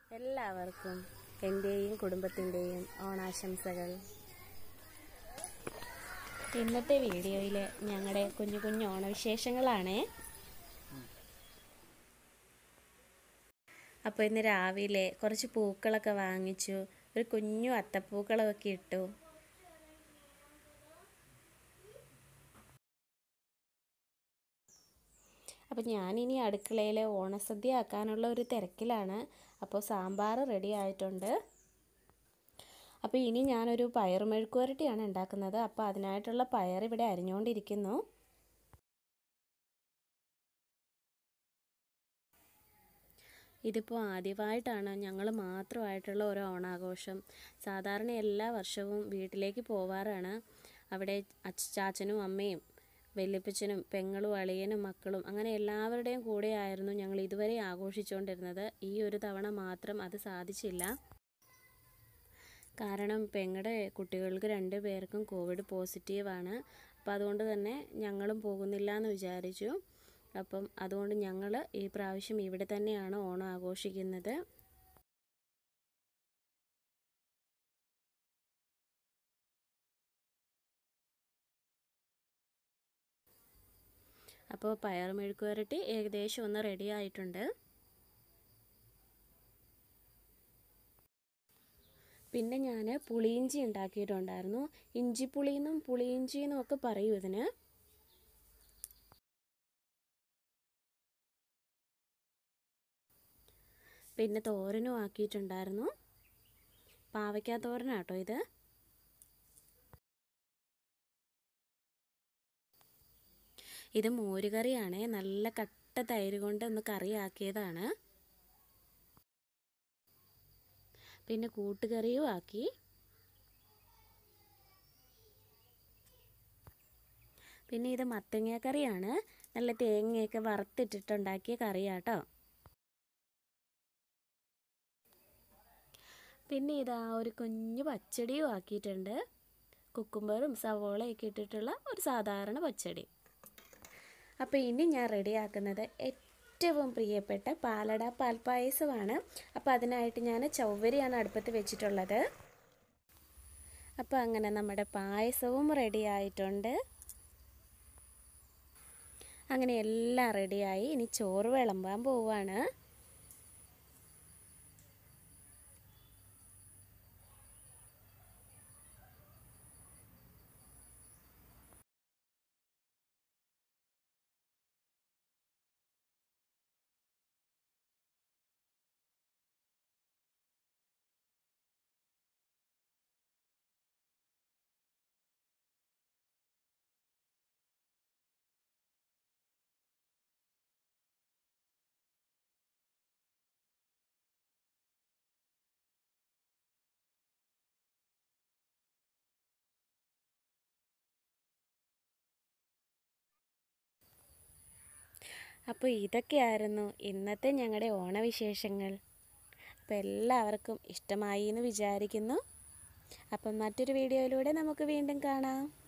എല്ലാവർക്കും എൻ്റെയും കുടുംബത്തിൻ്റെയും ഓണാശംസകൾ. ഇന്നത്തെ വീഡിയോയിൽ ഞങ്ങളുടെ കുഞ്ഞു കുഞ്ഞു ഓണവിശേഷങ്ങളാണ്. അപ്പോൾ ഇന്ന് രാവിലെ കുറച്ച് പൂക്കളൊക്കെ വാങ്ങിച്ചു, ഒരു കുഞ്ഞു അത്തപ്പൂക്കളമൊക്കെ ഇട്ടു. അപ്പോൾ ഞാനിനി അടുക്കളയിൽ ഓണസദ്യ ആക്കാനുള്ള ഒരു തിരക്കിലാണ്. അപ്പോൾ സാമ്പാർ റെഡി ആയിട്ടുണ്ട്. അപ്പോൾ ഇനി ഞാനൊരു പയർ മെഴുക്കുവരട്ടിയാണ് ഉണ്ടാക്കുന്നത്. അപ്പോൾ അതിനായിട്ടുള്ള പയർ ഇവിടെ അരിഞ്ഞുകൊണ്ടിരിക്കുന്നു. ഇതിപ്പോൾ ആദ്യമായിട്ടാണ് ഞങ്ങൾ മാത്രമായിട്ടുള്ള ഒരു ഓണാഘോഷം. സാധാരണ എല്ലാ വർഷവും വീട്ടിലേക്ക് പോവാറാണ്. അവിടെ ചാച്ചനും അമ്മയും വല്യപ്പച്ചനും പെങ്ങളും അളിയനും മക്കളും അങ്ങനെ എല്ലാവരുടെയും കൂടെയായിരുന്നു ഞങ്ങൾ ഇതുവരെ ആഘോഷിച്ചുകൊണ്ടിരുന്നത്. ഈ ഒരു തവണ മാത്രം അത് സാധിച്ചില്ല. കാരണം പെങ്ങളുടെ കുട്ടികൾക്ക് 2 പേർക്കും കോവിഡ് പോസിറ്റീവാണ്. അപ്പം അതുകൊണ്ട് തന്നെ ഞങ്ങളും പോകുന്നില്ല എന്ന് വിചാരിച്ചു. അപ്പം അതുകൊണ്ട് ഞങ്ങൾ ഈ പ്രാവശ്യം ഇവിടെ തന്നെയാണ് ഓണം ആഘോഷിക്കുന്നത്. അപ്പോൾ പയർ മെഴുക്കുവരട്ടി ഏകദേശം ഒന്ന് റെഡി ആയിട്ടുണ്ട്. പിന്നെ ഞാൻ പുളിയിഞ്ചി ഉണ്ടാക്കിയിട്ടുണ്ടായിരുന്നു. ഇഞ്ചിപ്പുളിയെന്നും പുളിയിഞ്ചിയെന്നും ഒക്കെ പറയും ഇതിന്. പിന്നെ തോരനും ആക്കിയിട്ടുണ്ടായിരുന്നു. പാവയ്ക്ക തോരനാട്ടോ ഇത്. ഇത് മോരുകറിയാണ്. നല്ല കട്ട തൈര് കൊണ്ട് ഒന്ന് കറിയാക്കിയതാണ്. പിന്നെ കൂട്ടുകറിയും ആക്കി. പിന്നെ ഇത് മത്തങ്ങ കറിയാണ്. നല്ല തേങ്ങയൊക്കെ വറുത്തിട്ടിട്ടുണ്ടാക്കിയ കറിയാട്ടോ. പിന്നെ ഇതാ ഒരു കുഞ്ഞു പച്ചടിയും ആക്കിയിട്ടുണ്ട്. കുക്കുംബറും സവോളയൊക്കെ ഇട്ടിട്ടുള്ള ഒരു സാധാരണ പച്ചടി. അപ്പോൾ ഇനി ഞാൻ റെഡിയാക്കുന്നത് ഏറ്റവും പ്രിയപ്പെട്ട പാലട പാൽപ്പായസമാണ്. അപ്പോൾ അതിനായിട്ട് ഞാൻ ചവ്വരിയാണ് അടുപ്പത്ത് വെച്ചിട്ടുള്ളത്. അപ്പോൾ അങ്ങനെ നമ്മുടെ പായസവും റെഡി ആയിട്ടുണ്ട്. അങ്ങനെ എല്ലാം റെഡിയായി. ഇനി ചോറ് വിളമ്പാൻ പോവുകയാണ്. അപ്പോൾ ഇതൊക്കെയായിരുന്നു ഇന്നത്തെ ഞങ്ങളുടെ ഓണവിശേഷങ്ങൾ. അപ്പോൾ എല്ലാവർക്കും ഇഷ്ടമായി എന്ന് വിചാരിക്കുന്നു. അപ്പം മറ്റൊരു വീഡിയോയിലൂടെ നമുക്ക് വീണ്ടും കാണാം.